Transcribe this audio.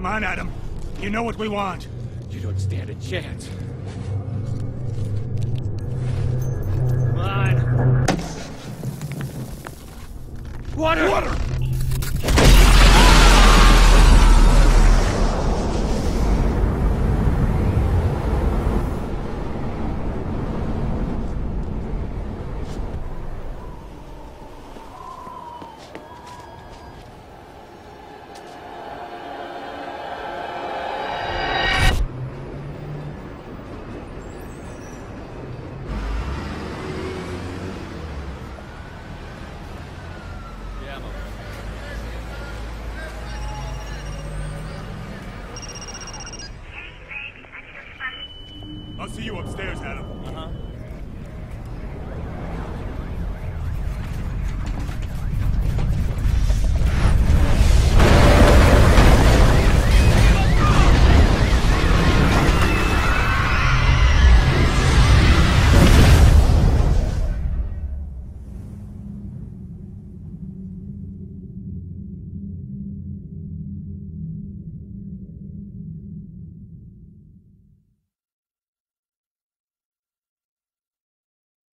Come on, Adam. You know what we want. You don't stand a chance. Come on. Water! Water! I'll see you upstairs, Adam. Uh-huh.